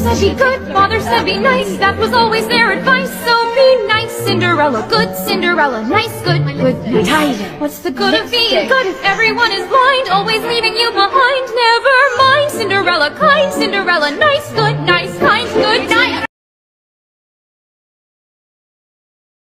said be good, father said be nice. That was always their advice. So be nice, Cinderella. Good Cinderella. Nice, good, good, nice. What's the good of being good if everyone is blind, always leaving you behind? Never mind, Cinderella. Kind Cinderella. Nice, good.